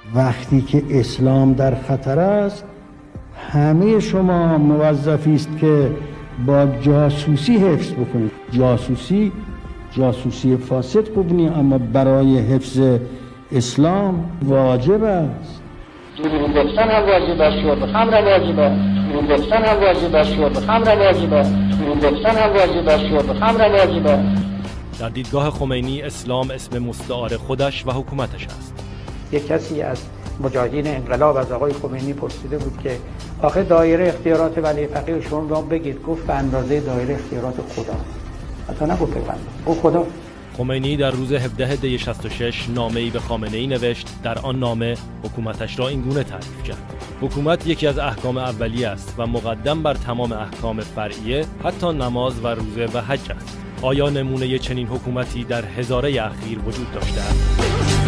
وقتی که اسلام در خطر است همه شما موظفی است که با جاسوسی حفظ بکنید. جاسوسی فاسد بکنید، اما برای حفظ اسلام واجب است. دروغ گفتن هم واجب است، شرب خمر واجب است. دروغ گفتن هم واجب است، شرب خمر واجب است. دروغ گفتن هم واجب است، شرب خمر واجب است. در دیدگاه خمینی اسلام اسم مستعار خودش و حکومتش است. یک کسی از مجاهدین انقلاب از آقای خمینی پرسیده بود که آخه دایره اختیارات ولی فقیه شما رو بگید، گفت به اندازه دایره اختیارات خدا. حتی نگفت پیغمبر، گفت خدا. خمینی در روز 17 دی 66 نامه‌ای به خامنه‌ای نوشت. در آن نامه حکومتش را این گونه تعریف کرد: حکومت یکی از احکام اولیه است و مقدم بر تمام احکام فرعیه، حتی نماز و روزه و حج است. آیا نمونه چنین حکومتی در هزاره اخیر وجود داشته است؟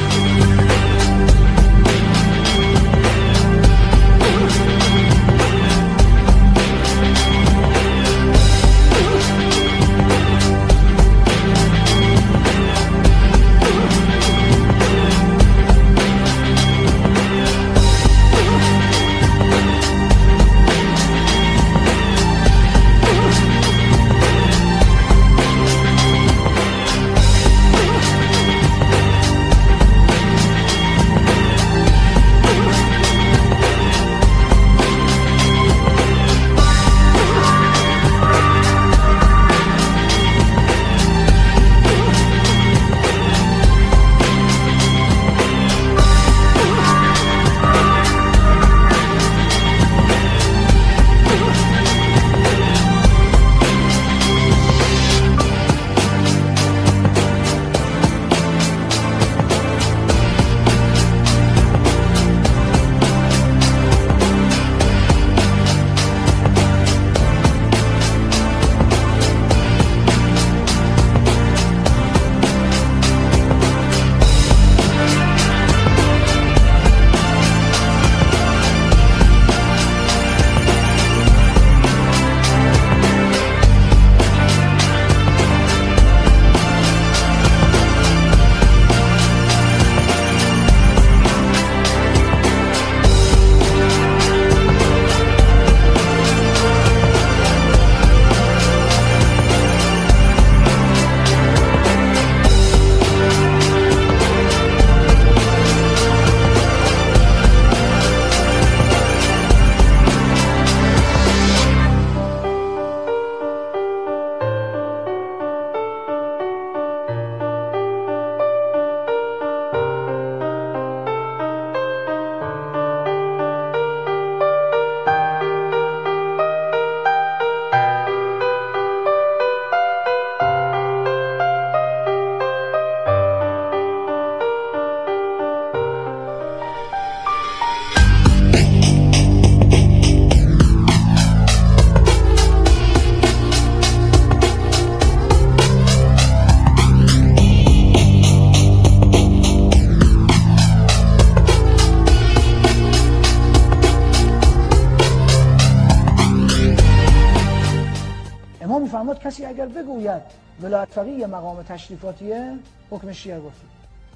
میفهمد کسی اگر بگوید ولایت فقیه مقام تشریفاتیه، حکمش چیه گفتید؟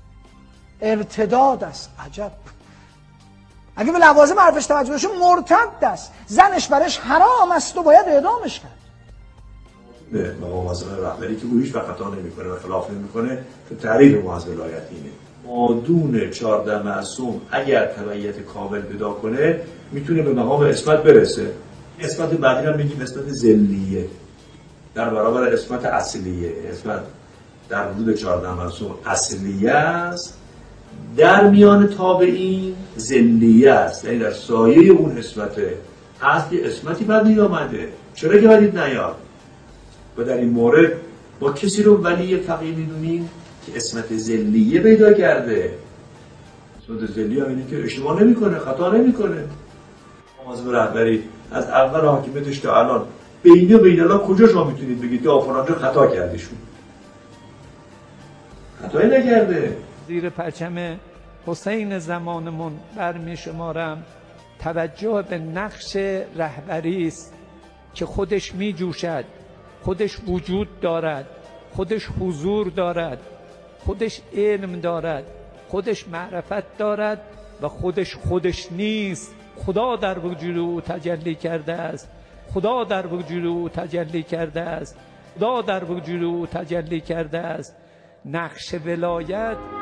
ارتداد است. عجب. اگه به لوازم حرفش توجه بشه مرتد است، زنش برش حرام است و باید اعدامش کرد. به مقام معظم رهبری که او هیچ وقت خطا نمیکنه و خلاف نمیکنه، تو تعریف ما از ولایت اینه. مادون 14 معصوم اگر تبعیت کامل پیدا کنه میتونه به مقام عصمت برسه. عصمت بعدی هم میگیم عصمت ذلیه در برابر عصمت اصلیه. عصمت در حدود 14 معصوم اصلیه است، در میان تابعین ذلیه است، یعنی در سایه اون عصمته هست. یه عصمتی بعد آمده، چرا که باید نیاد؟ و در این مورد ما کسی رو ولی فقیه میدونیم که عصمت ذلیه پیدا کرده. عصمت ذلیه هم اینه که اشتباه نمیکنه، خطا نمیکنه. معظم رهبری از اول حاکمیتش تا الان بین و بین الله کجا شما میتونید بگید که آفرانجا خطا کردیشون؟ خطایی نکرده. زیر پرچم حسین زمانمون برمی شمارم توجه به نقش رهبری است که خودش می جوشد، خودش وجود دارد، خودش حضور دارد، خودش علم دارد، خودش معرفت دارد و خودش نیست. خدا در وجود او تجلی کرده است. خدا در وجود او تجلی کرده است. خدا در وجود او تجلی کرده است. نقش ولایت